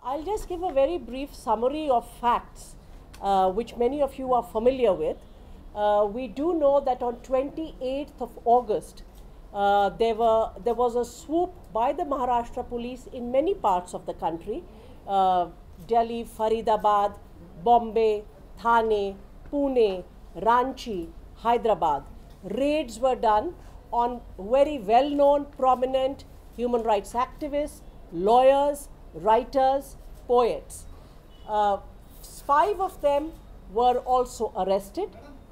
I'll just give a very brief summary of facts, which many of you are familiar with. We do know that on 28th of August, there was a swoop by the Maharashtra police in many parts of the country, Delhi, Faridabad, Bombay, Thane, Pune, Ranchi, Hyderabad. Raids were done on very well-known, prominent human rights activists, lawyers, writers, poets. 5 of them were also arrested.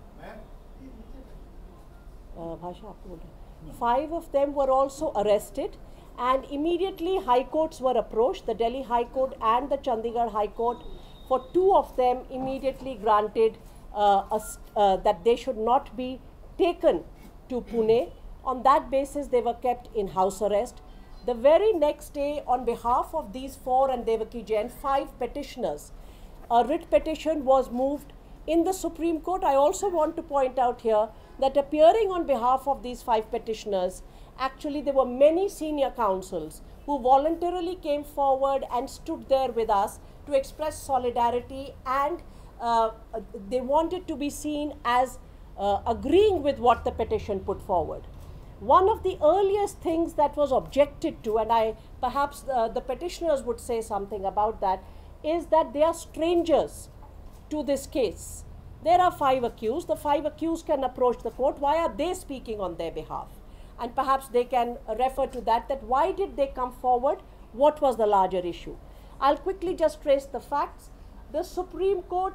5 of them were also arrested, and immediately high courts were approached, the Delhi High Court and the Chandigarh High Court. For 2 of them immediately granted that they should not be taken to Pune. On that basis, they were kept in house arrest. The very next day, on behalf of these 4 and Devaki Jain, 5 petitioners, a writ petition was moved in the Supreme Court. I also want to point out here that appearing on behalf of these 5 petitioners, actually there were many senior counsels who voluntarily came forward and stood there with us to express solidarity, and they wanted to be seen as agreeing with what the petition put forward. One of the earliest things that was objected to, and perhaps the petitioners would say something about that, is that they are strangers to this case. There are 5 accused. The 5 accused can approach the court. Why are they speaking on their behalf? And perhaps they can refer to that why did they come forward? What was the larger issue? I'll quickly just trace the facts. The Supreme Court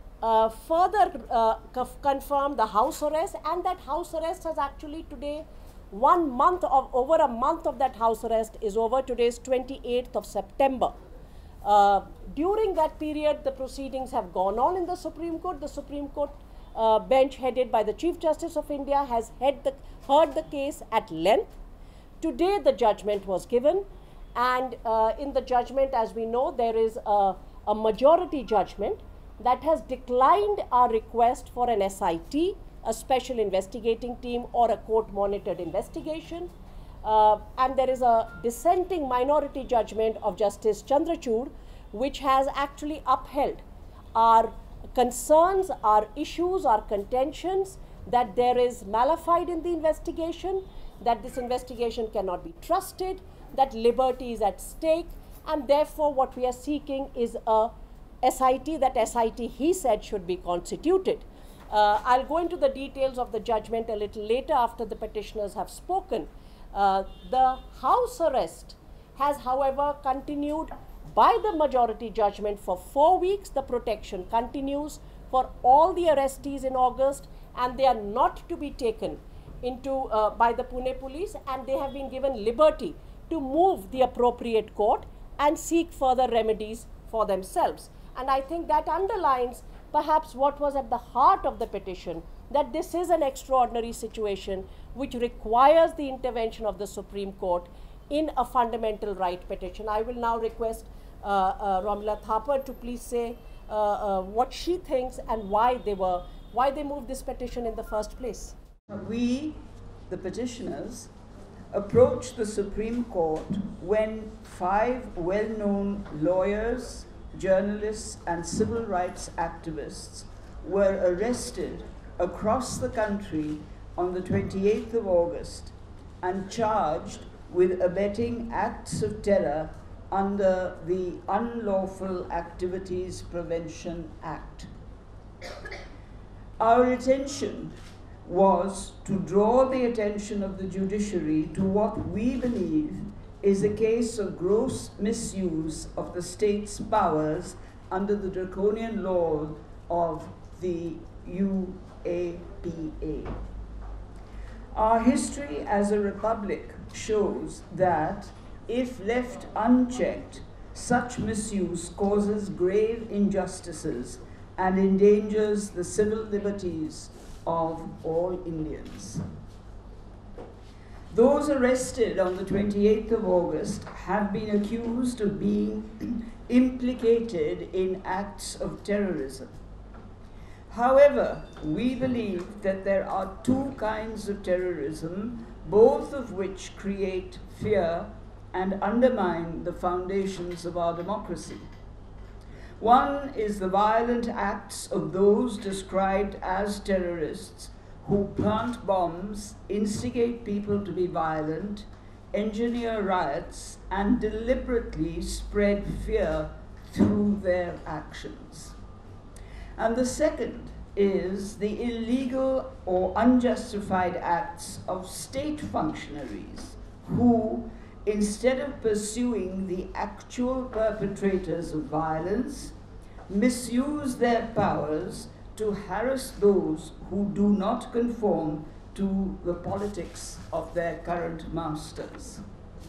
further confirmed the house arrest, and that house arrest has actually today, over a month of that house arrest is over. Today is 28th of September. During that period, the proceedings have gone on in the Supreme Court. The Supreme Court bench headed by the Chief Justice of India has heard the case at length. Today, the judgment was given, and in the judgment, as we know, there is a majority judgment that has declined our request for an SIT, a special investigating team, or a court-monitored investigation. And there is a dissenting minority judgment of Justice Chandrachud, which has actually upheld our concerns, our issues, our contentions, that there is malafide in the investigation, that this investigation cannot be trusted, that liberty is at stake, and therefore what we are seeking is a SIT. That SIT, he said, should be constituted. I'll go into the details of the judgment a little later after the petitioners have spoken. The house arrest has, however, continued by the majority judgment for 4 weeks. The protection continues for all the arrestees in August, and they are not to be taken into by the Pune police, and they have been given liberty to move the appropriate court and seek further remedies for themselves. And I think that underlines perhaps what was at the heart of the petition, that this is an extraordinary situation which requires the intervention of the Supreme Court in a fundamental right petition. I will now request Romila Thapar to please say what she thinks and why they moved this petition in the first place. We, the petitioners, approached the Supreme Court when 5 well-known lawyers, journalists, and civil rights activists were arrested across the country on the 28th of August and charged with abetting acts of terror under the Unlawful Activities Prevention Act. Our intention was to draw the attention of the judiciary to what we believe is a case of gross misuse of the state's powers under the draconian law of the UAPA. Our history as a republic shows that, if left unchecked, such misuse causes grave injustices and endangers the civil liberties of all Indians. Those arrested on the 28th of August have been accused of being implicated in acts of terrorism. However, we believe that there are 2 kinds of terrorism, both of which create fear and undermine the foundations of our democracy. One is the violent acts of those described as terrorists who plant bombs, instigate people to be violent, engineer riots, and deliberately spread fear through their actions. And the second is the illegal or unjustified acts of state functionaries who, instead of pursuing the actual perpetrators of violence, misuse their powers to harass those who do not conform to the politics of their current masters.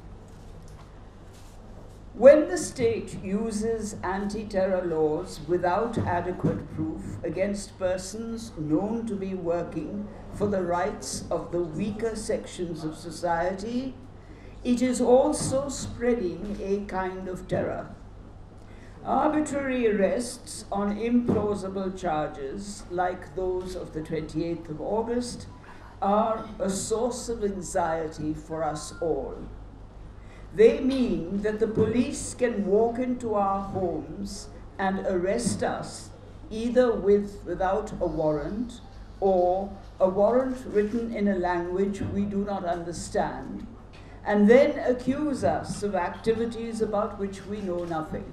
When the state uses anti-terror laws without adequate proof against persons known to be working for the rights of the weaker sections of society, it is also spreading a kind of terror. Arbitrary arrests on implausible charges, like those of the 28th of August, are a source of anxiety for us all. They mean that the police can walk into our homes and arrest us either without a warrant or a warrant written in a language we do not understand, and then accuse us of activities about which we know nothing.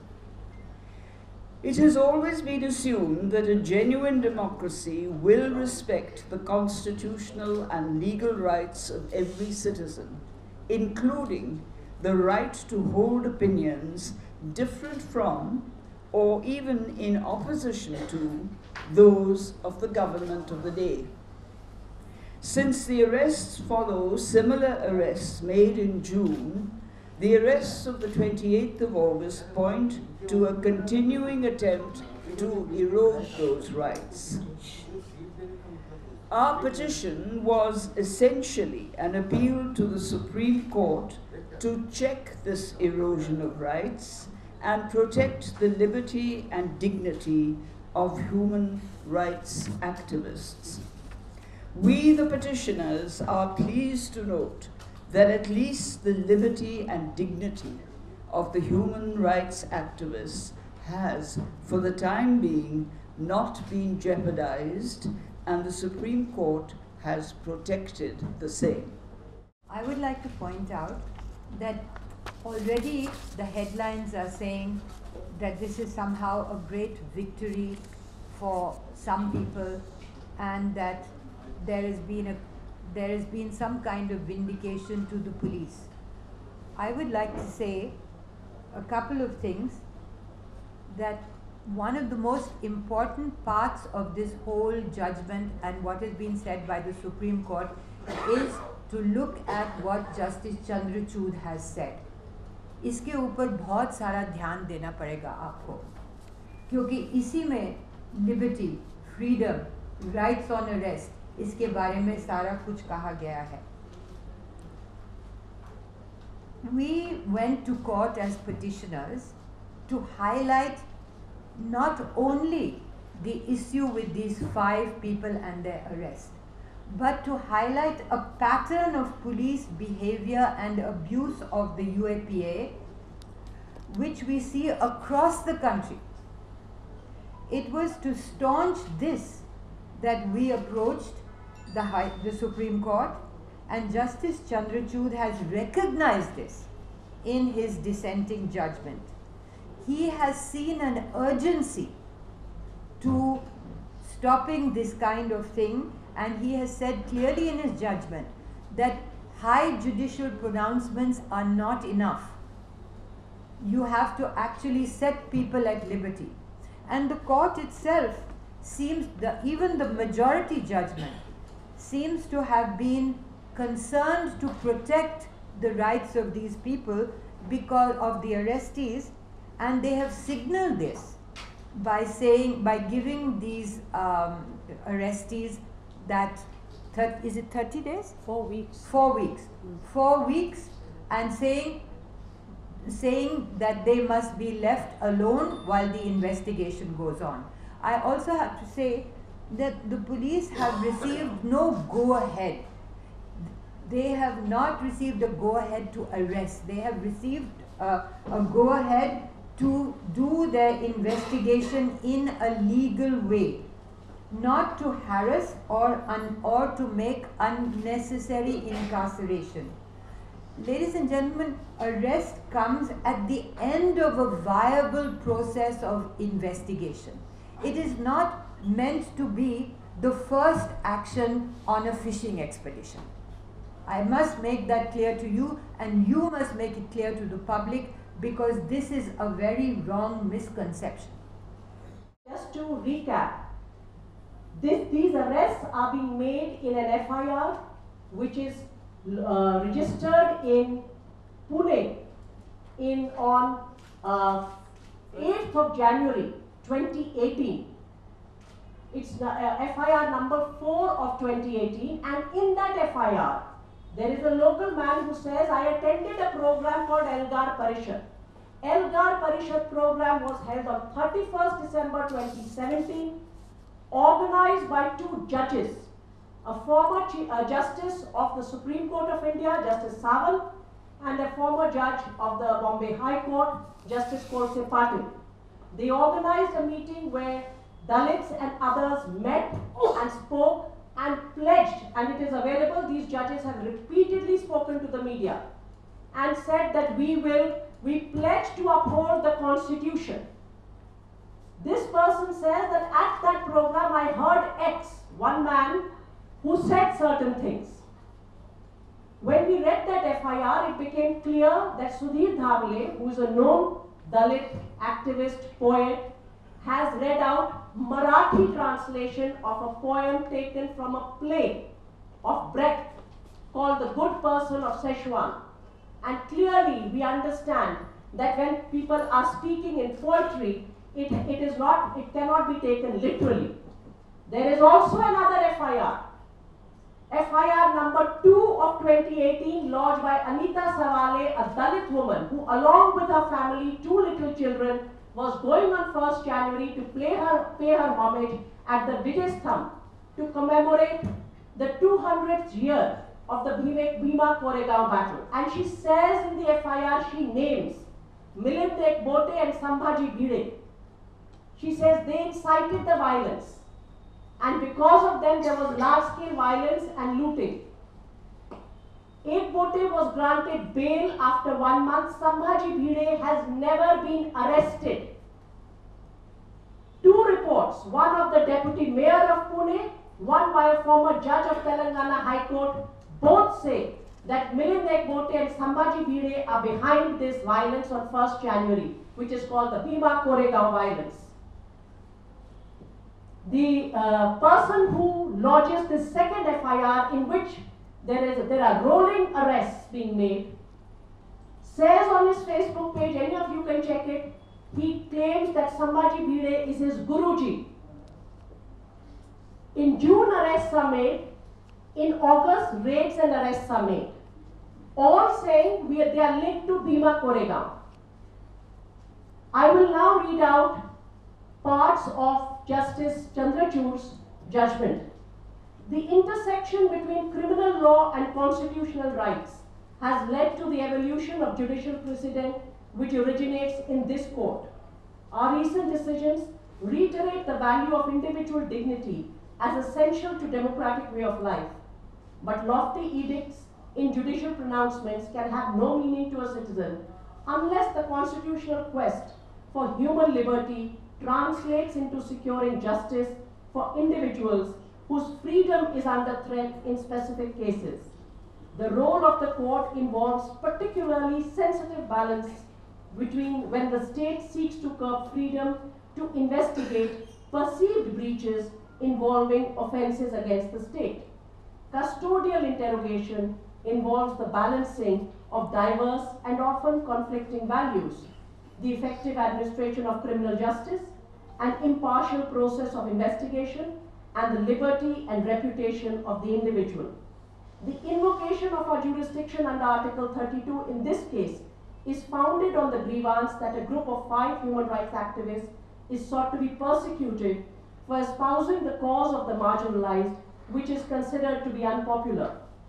It has always been assumed that a genuine democracy will respect the constitutional and legal rights of every citizen, including the right to hold opinions different from or even in opposition to those of the government of the day. Since the arrests follow similar arrests made in June, the arrests of the 28th of August point to a continuing attempt to erode those rights. Our petition was essentially an appeal to the Supreme Court to check this erosion of rights and protect the liberty and dignity of human rights activists. We, the petitioners, are pleased to note that at least the liberty and dignity of the human rights activists has, for the time being, not been jeopardized, and the Supreme Court has protected the same. I would like to point out that already the headlines are saying that this is somehow a great victory for some people, and that there has been some kind of vindication to the police. I would like to say a couple of things. That one of the most important parts of this whole judgment and what has been said by the Supreme Court is to look at what Justice Chandrachud has said. इसके ऊपर बहुत सारा ध्यान देना पड़ेगा आपको, क्योंकि इसी में liberty, freedom, rights on arrest, इसके बारे में सारा कुछ कहा गया है. We went to court as petitioners to highlight not only the issue with these 5 people and their arrest, but to highlight a pattern of police behavior and abuse of the UAPA, which we see across the country. It was to staunch this that we approached the Supreme Court, and Justice Chandrachud has recognized this in his dissenting judgment. He has seen an urgency to stopping this kind of thing, and he has said clearly in his judgment that high judicial pronouncements are not enough. You have to actually set people at liberty. And the court itself seems, even the majority judgment seems to have been concerned to protect the rights of these people because of the arrestees, and they have signaled this by giving these arrestees that, is it 30 days? 4 weeks. 4 weeks. 4 weeks, and saying that they must be left alone while the investigation goes on. I also have to say that the police have received no go-ahead. they have not received a go-ahead to arrest. They have received a go-ahead to do their investigation in a legal way, not to harass or to make unnecessary incarceration. Ladies and gentlemen, arrest comes at the end of a viable process of investigation. It is not meant to be the first action on a fishing expedition. I must make that clear to you, and you must make it clear to the public, because this is a very wrong misconception. Just to recap, these arrests are being made in an FIR which is registered in Pune on 8th of January 2018. It's FIR number 4 of 2018, and in that FIR there is a local man who says, I attended a program called Elgar Parishad. Elgar Parishad program was held on 31st December 2017, organized by 2 judges, a former Justice of the Supreme Court of India, Justice Sawal, and a former judge of the Bombay High Court, Justice Kolse Patil. They organized a meeting where Dalits and others met and spoke and pledged, and it is available, these judges have repeatedly spoken to the media and said that we pledge to uphold the Constitution. This person says that at that program I heard X, one man, who said certain things. When we read that FIR, it became clear that Sudhir Dhavale, who is a known Dalit activist, poet, has read out Marathi translation of a poem taken from a play of Brecht called The Good Person of Szechuan. And clearly we understand that when people are speaking in poetry, it cannot be taken literally. There is also another FIR. FIR number 2 of 2018, lodged by Anita Savale, a Dalit woman who, along with her family, 2 little children, was going on 1st January to pay her homage at the Vijay Sthambh to commemorate the 200th year of the Bhima Koregaon battle. And she says in the FIR, she names Milind Ekbote and Sambhaji Bhide. She says they incited the violence, and because of them there was large-scale violence and looting. Ekbote was granted bail after 1 month. Sambhaji Bhide has never been arrested. 2 reports, one of the deputy mayor of Pune, one by a former judge of Telangana High Court, both say that Milind Ekbote and Sambhaji Bhide are behind this violence on 1st January, which is called the Bhima Koregaon violence. The person who lodges this second FIR, in which there are rolling arrests being made, says on his Facebook page, any of you can check it, he claims that Sambhaji Bhide is his Guruji. In June, arrests are made. In August, raids and arrests are made. All saying they are linked to Bhima Koregaon. I will now read out parts of Justice Chandrachud's judgment. The intersection between criminal law and constitutional rights has led to the evolution of judicial precedent which originates in this court. Our recent decisions reiterate the value of individual dignity as essential to democratic way of life. But lofty edicts in judicial pronouncements can have no meaning to a citizen unless the constitutional quest for human liberty translates into securing justice for individuals whose freedom is under threat in specific cases. The role of the court involves particularly sensitive balance between when the state seeks to curb freedom to investigate perceived breaches involving offenses against the state. Custodial interrogation involves the balancing of diverse and often conflicting values, the effective administration of criminal justice, an impartial process of investigation, and the liberty and reputation of the individual. The invocation of our jurisdiction under Article 32 in this case is founded on the grievance that a group of 5 human rights activists is sought to be persecuted for espousing the cause of the marginalized, which is considered to be unpopular.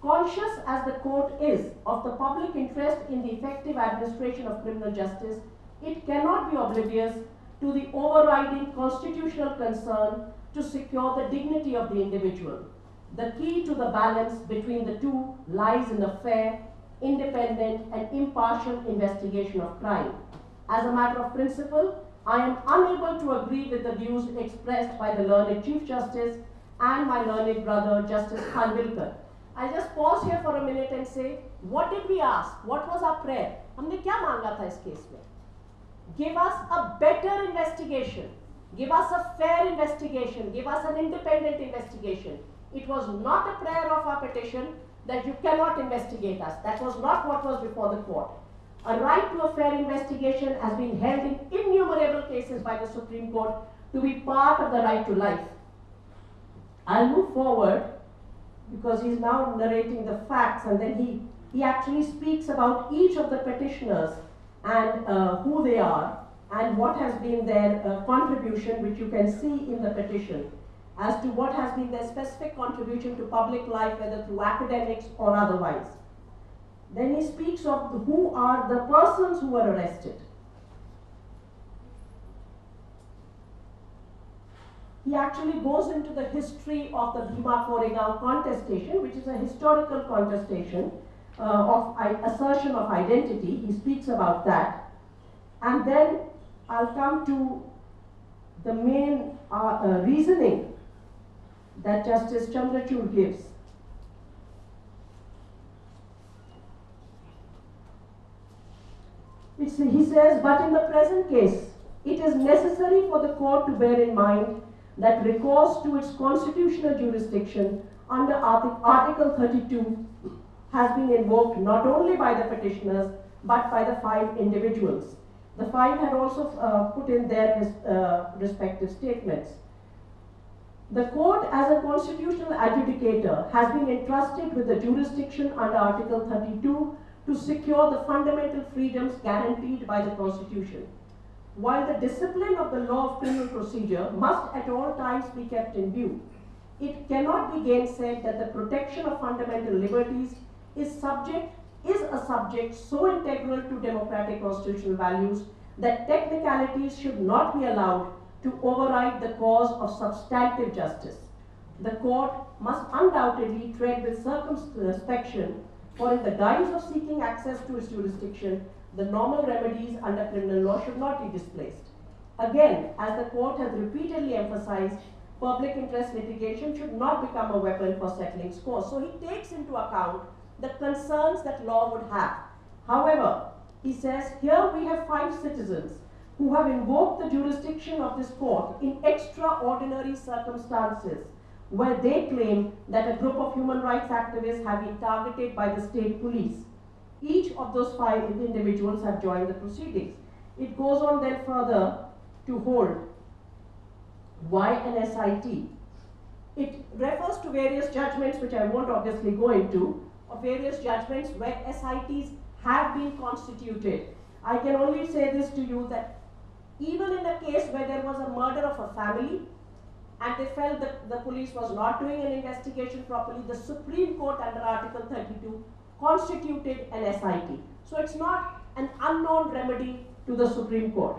Conscious as the court is of the public interest in the effective administration of criminal justice, it cannot be oblivious to the overriding constitutional concern to secure the dignity of the individual. The key to the balance between the two lies in a fair, independent, and impartial investigation of crime. As a matter of principle, I am unable to agree with the views expressed by the learned Chief Justice and my learned brother, Justice Khanwilkar. I'll just pause here for a minute and say, what did we ask? What was our prayer? हमने क्या मांगा था इस case में? Give us a better investigation. Give us a fair investigation. Give us an independent investigation. It was not a prayer of our petition that you cannot investigate us. That was not what was before the court. A right to a fair investigation has been held in innumerable cases by the Supreme Court to be part of the right to life. I'll move forward because he's now narrating the facts, and then he actually speaks about each of the petitioners and who they are and what has been their contribution, which you can see in the petition, as to what has been their specific contribution to public life, whether through academics or otherwise. Then he speaks of who are the persons who were arrested. He actually goes into the history of the Bhima Koregaon contestation, which is a historical contestation of assertion of identity. He speaks about that. And then I'll come to the main reasoning that Justice Chandrachud gives. He says, but in the present case, it is necessary for the court to bear in mind that recourse to its constitutional jurisdiction under Article 32 has been invoked not only by the petitioners but by the 5 individuals. The 5 had also put in their respective statements. The court, as a constitutional adjudicator, has been entrusted with the jurisdiction under Article 32 to secure the fundamental freedoms guaranteed by the Constitution. While the discipline of the law of criminal procedure must at all times be kept in view, it cannot be gainsaid that the protection of fundamental liberties is a subject so integral to democratic constitutional values that technicalities should not be allowed to override the cause of substantive justice. The court must undoubtedly tread with circumspection, for in the guise of seeking access to its jurisdiction, the normal remedies under criminal law should not be displaced. Again, as the court has repeatedly emphasized, public interest litigation should not become a weapon for settling scores. So he takes into account the concerns that law would have. However, he says, here we have 5 citizens who have invoked the jurisdiction of this court in extraordinary circumstances, where they claim that a group of human rights activists have been targeted by the state police. Each of those 5 individuals have joined the proceedings. It goes on then further to hold why an SIT. It refers to various judgments, which I won't obviously go into, of various judgments where SITs have been constituted. I can only say this to you, that even in a case where there was a murder of a family and they felt that the police was not doing an investigation properly, the Supreme Court under Article 32 constituted an SIT. So it's not an unknown remedy to the Supreme Court.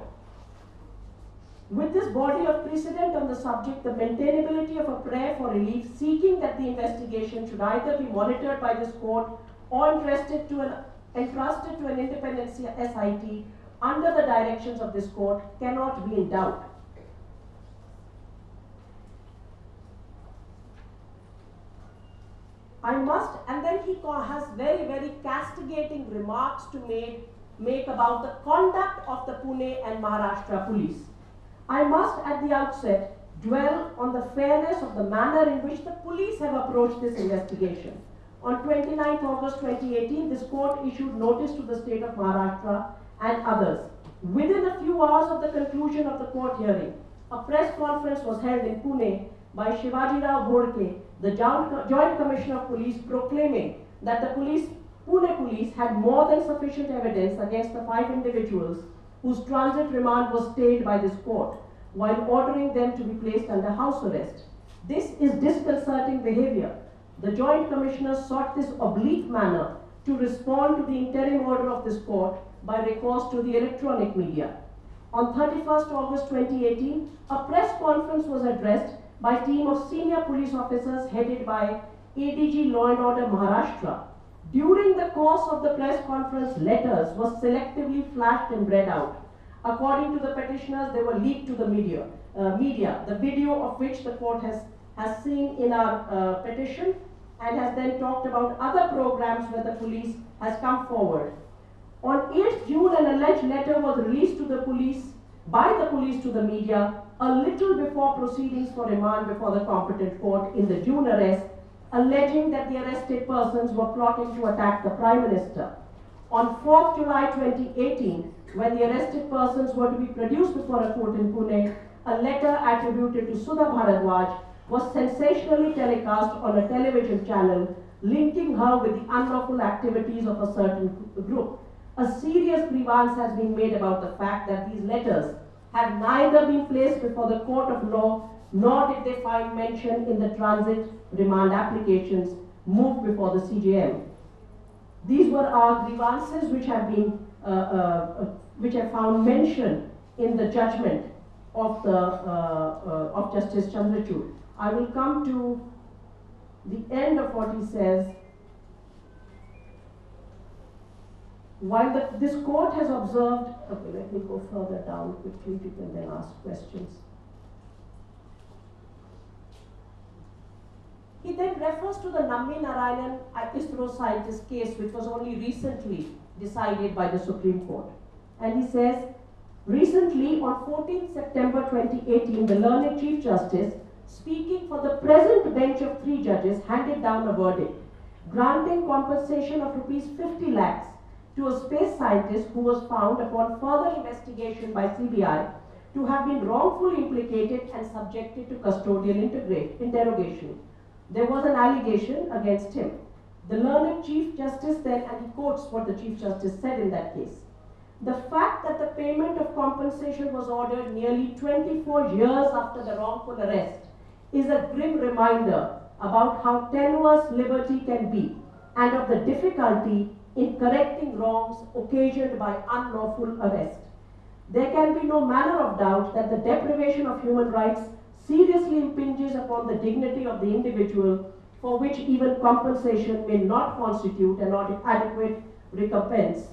With this body of precedent on the subject, the maintainability of a prayer for relief seeking that the investigation should either be monitored by this court or entrusted to an independent SIT under the directions of this court cannot be in doubt. I must, and then he has very, very castigating remarks to make about the conduct of the Pune and Maharashtra police. I must at the outset dwell on the fairness of the manner in which the police have approached this investigation. On 29th August 2018, this court issued notice to the state of Maharashtra and others. Within a few hours of the conclusion of the court hearing, a press conference was held in Pune by Shivaji Rao Bhodke, the Joint Commissioner of Police, proclaiming that the Pune police had more than sufficient evidence against the 5 individuals whose transit remand was stayed by this court, while ordering them to be placed under house arrest. This is disconcerting behavior. The Joint Commissioners sought this oblique manner to respond to the interim order of this court by recourse to the electronic media. On 31st August 2018, a press conference was addressed by a team of senior police officers headed by ADG Law and Order Maharashtra. During the course of the press conference, letters were selectively flashed and read out. According to the petitioners, they were leaked to the media, the video of which the court has seen in our petition and has then talked about other programs where the police has come forward. On 8th June, an alleged letter was released to the police, by the police to the media, a little before proceedings for remand before the competent court in the June arrest, alleging that the arrested persons were plotting to attack the Prime Minister. On 4th July 2018, when the arrested persons were to be produced before a court in Pune, a letter attributed to Sudha Bharadwaj was sensationally telecast on a television channel, linking her with the unlawful activities of a certain group. A serious grievance has been made about the fact that these letters had neither been placed before the court of law, nor did they find mention in the transit remand applications moved before the CJM. These were our grievances which have been, which have found mention in the judgment of Justice Chandrachud. I will come to the end of what he says. While this court has observed, okay, let me go further down quickly, you can then ask questions. He then refers to the Nammi Narayanan ISRO scientist case, which was only recently decided by the Supreme Court. And he says, recently on 14th September 2018, the learned Chief Justice, speaking for the present bench of 3 judges, handed down a verdict granting compensation of ₹50 lakhs to a space scientist who was found upon further investigation by CBI to have been wrongfully implicated and subjected to custodial interrogation. There was an allegation against him. The learned Chief Justice then, and he quotes what the Chief Justice said in that case, the fact that the payment of compensation was ordered nearly 24 years after the wrongful arrest is a grim reminder about how tenuous liberty can be and of the difficulty in correcting wrongs occasioned by unlawful arrest. There can be no manner of doubt that the deprivation of human rights seriously impinges upon the dignity of the individual, for which even compensation may not constitute an adequate recompense.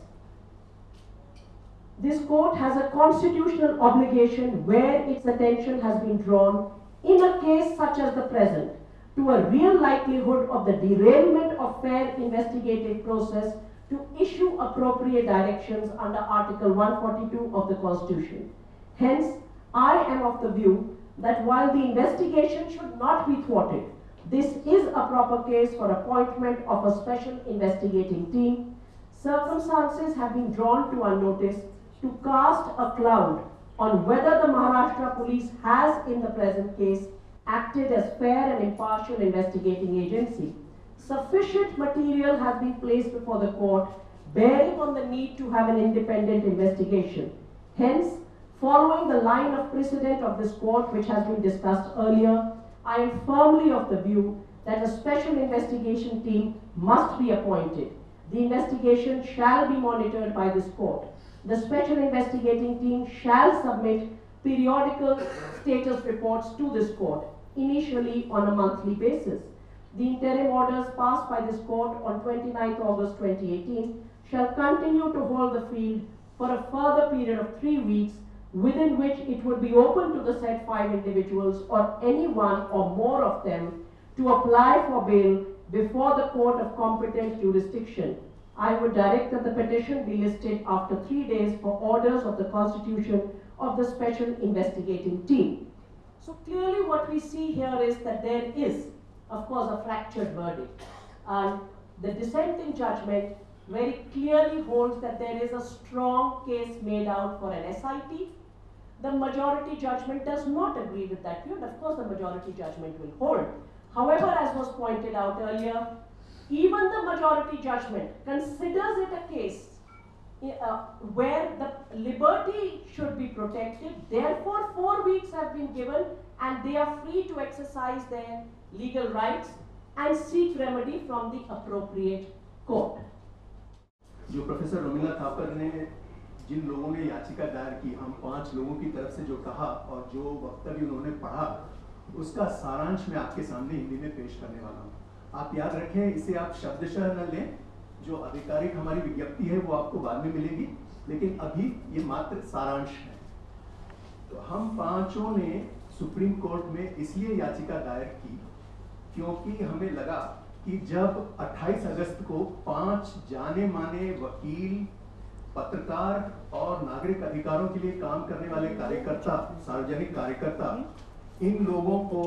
This court has a constitutional obligation where its attention has been drawn in a case such as the present to a real likelihood of the derailment of fair investigative process to issue appropriate directions under Article 142 of the Constitution. Hence, I am of the view that while the investigation should not be thwarted, this is a proper case for appointment of a special investigating team. Circumstances have been drawn to our notice to cast a cloud on whether the Maharashtra police has, in the present case, acted as fair and impartial investigating agency. Sufficient material has been placed before the court bearing on the need to have an independent investigation. Hence, following the line of precedent of this court which has been discussed earlier, I am firmly of the view that a special investigation team must be appointed. The investigation shall be monitored by this court. The special investigating team shall submit periodical status reports to this court, initially on a monthly basis. The interim orders passed by this court on 29th August 2018 shall continue to hold the field for a further period of 3 weeks, within which it would be open to the said 5 individuals or any one or more of them to apply for bail before the court of competent jurisdiction. I would direct that the petition be listed after 3 days for orders of the constitution of the special investigating team. So clearly what we see here is that there is, of course, a fractured verdict. And the dissenting judgment very clearly holds that there is a strong case made out for an SIT. The majority judgment does not agree with that view, and of course the majority judgment will hold. However, as was pointed out earlier, even the majority judgment considers it a case where the liberty should be protected. Therefore, 4 weeks have been given and they are free to exercise their legal rights. and seek remedy from the appropriate court. जो professor Romila Thapar ने जिन लोगों ने याचिका दायर की, हम 5 लोगों की तरफ से जो कहा और जो वक्तव्य उन्होंने पढ़ा, उसका सारांश मैं आपके सामने हिंदी में पेश करने वाला हूँ। आप याद रखें, इसे आप शब्दशः न लें, जो आधिकारिक हमारी विज्ञप्ति है वो आपको बाद में मिलेगी, लेकिन अभी ये मात्र सारांश है। तो हम 5 ने सुप्रीम कोर्ट में इसलिए याचिका दायर की क्योंकि हमें लगा कि जब 28 अगस्त को 5 जाने माने वकील, पत्रकार और नागरिक अधिकारों के लिए काम करने वाले कार्यकर्ता, सार्वजनिक कार्यकर्ता, इन लोगों को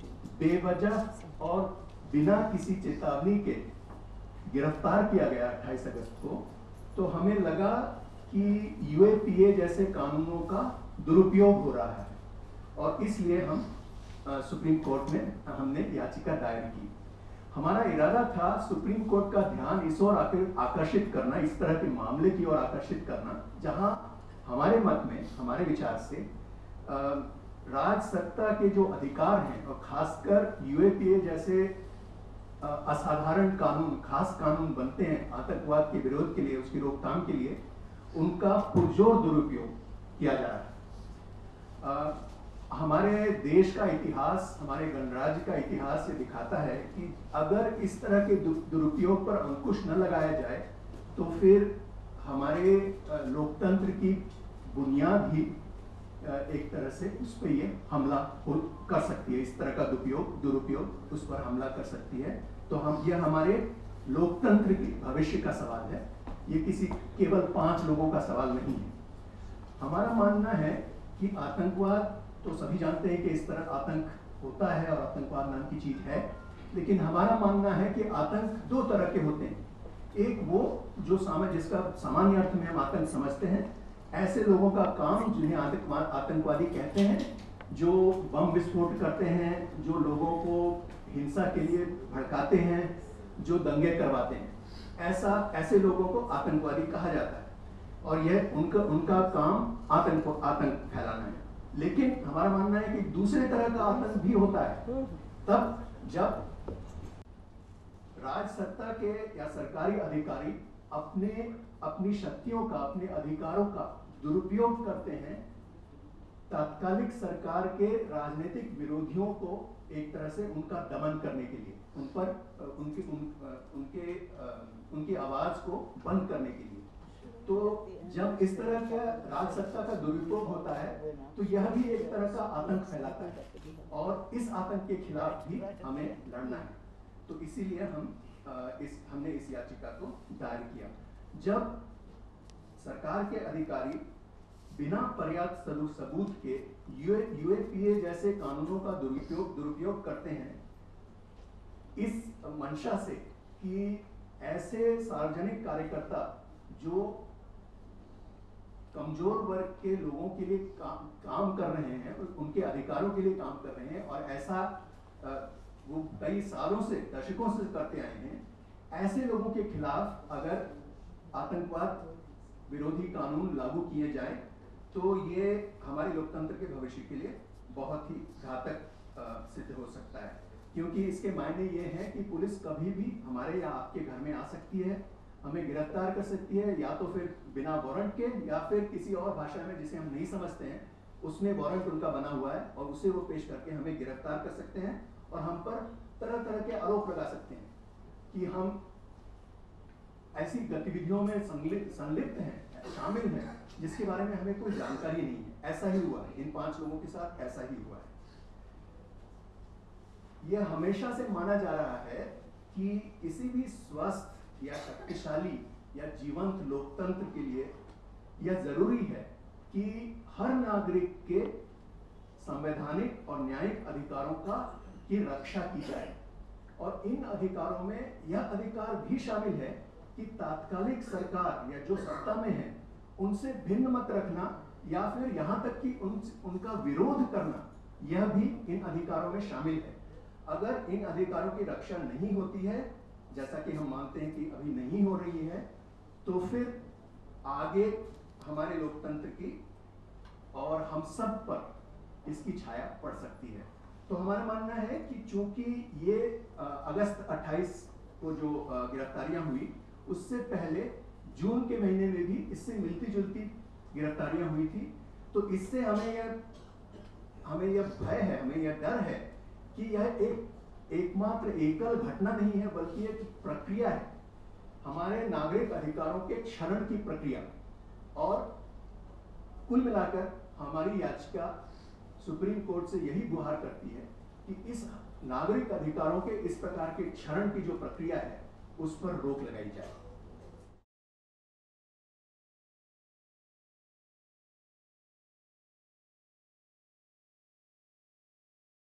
बेवजह और बिना किसी चेतावनी के गिरफ्तार किया गया 28 अगस्त को, तो हमें लगा कि UAPA जैसे कानूनों का दुरुपयोग हो रहा है और इसलिए हम सुप्रीम कोर्ट में हमने याचिका दायर की। हमारा इरादा था सुप्रीम कोर्ट का ध्यान इस ओर आकर्षित करना, इस तरह के मामले की ओर आकर्षित करना, जहां हमारे मत में, हमारे विचार से राज सत्ता के जो अधिकार हैं और खासकर UAPA जैसे असाधारण कानून, खास कानून बनते हैं आतंकवाद के विरोध के लिए, उसकी रोकथाम के लिए, उनका पुरजोर दुरुपयोग किया जा रहा है। हमारे देश का इतिहास, हमारे गणराज्य का इतिहास ये दिखाता है कि अगर इस तरह के दुरुपयोग पर अंकुश न लगाया जाए तो फिर हमारे लोकतंत्र की बुनियाद ही एक तरह से उस पर ये हमला कर सकती है, इस तरह का दुरुपयोग उस पर हमला कर सकती है। तो यह हमारे लोकतंत्र के भविष्य का सवाल है, ये किसी केवल 5 लोगों का सवाल नहीं है। हमारा मानना है कि आतंकवाद, तो सभी जानते हैं कि इस तरह आतंक होता है और आतंकवाद नाम की चीज है, लेकिन हमारा मानना है कि आतंक 2 तरह के होते हैं। एक वो जो जिसका सामान्य अर्थ में हम आतंक समझते हैं, ऐसे लोगों का काम जिन्हें आतंकवादी कहते हैं, जो बम विस्फोट करते हैं, जो लोगों को हिंसा के लिए भड़काते हैं, जो दंगे करवाते हैं, ऐसे लोगों को आतंकवादी कहा जाता है और यह उनका काम आतंक फैलाना है। लेकिन हमारा मानना है कि दूसरे तरह का आतंक भी होता है, तब जब राज सत्ता के या सरकारी अधिकारी अपनी शक्तियों का, अपने अधिकारों का दुरुपयोग करते हैं तात्कालिक सरकार के राजनीतिक विरोधियों को एक तरह से उनका दमन करने के लिए, उन पर उनकी आवाज को बंद करने के लिए। तो जब इस तरह का राज सत्ता का दुरुपयोग होता है तो यह भी एक तरह का आतंक फैलाता है और इस आतंक के खिलाफ भी हमें लड़ना है। तो इसीलिए हमने इस याचिका को दायर किया। जब सरकार के अधिकारी बिना पर्याप्त सबूत के UAPA जैसे कानूनों का दुरुपयोग करते हैं इस मंशा से कि ऐसे सार्वजनिक कार्यकर्ता जो कमजोर वर्ग के लोगों के लिए काम कर रहे हैं, उनके अधिकारों के लिए काम कर रहे हैं और ऐसा वो कई सालों से, दशकों से करते आए हैं, ऐसे लोगों के खिलाफ अगर आतंकवाद विरोधी कानून लागू किए जाए तो ये हमारे लोकतंत्र के भविष्य के लिए बहुत ही घातक सिद्ध हो सकता है, क्योंकि इसके मायने ये हैं कि पुलिस कभी भी हमारे या आपके घर में आ सकती है, हमें गिरफ्तार कर सकती है, या तो फिर बिना वारंट के या फिर किसी और भाषा में जिसे हम नहीं समझते हैं उसमें वारंट उनका बना हुआ है और उसे वो पेश करके हमें गिरफ्तार कर सकते हैं और हम पर तरह तरह के आरोप लगा सकते हैं कि हम ऐसी गतिविधियों में संलिप्त हैं, शामिल हैं, जिसके बारे में हमें कोई जानकारी नहीं है। ऐसा ही हुआ है, इन 5 लोगों के साथ ऐसा ही हुआ है। यह हमेशा से माना जा रहा है कि किसी भी स्वस्थ या शक्तिशाली या जीवंत लोकतंत्र के लिए यह जरूरी है कि हर नागरिक के संवैधानिक और न्यायिक अधिकारों की रक्षा की जाए और इन अधिकारों में यह अधिकार भी शामिल है कि तात्कालिक सरकार या जो सत्ता में है उनसे भिन्न मत रखना या फिर यहाँ तक कि उनका विरोध करना, यह भी इन अधिकारों में शामिल है। अगर इन अधिकारों की रक्षा नहीं होती है, जैसा कि हम मानते हैं कि अभी नहीं हो रही है, तो फिर आगे हमारे लोकतंत्र की और हम सब पर इसकी छाया पड़ सकती है। तो हमारा मानना है कि चूंकि ये अगस्त 28 को जो गिरफ्तारियां हुई, उससे पहले जून के महीने में भी इससे मिलती जुलती गिरफ्तारियां हुई थी। तो इससे हमें यह भय है, हमें यह डर है कि यह एकमात्र एकल घटना नहीं है, बल्कि एक प्रक्रिया है, हमारे नागरिक अधिकारों के क्षरण की प्रक्रिया। और कुल मिलाकर हमारी याचिका सुप्रीम कोर्ट से यही गुहार करती है कि इस नागरिक अधिकारों के इस प्रकार के क्षरण की जो प्रक्रिया है, उस पर रोक लगाई जाए।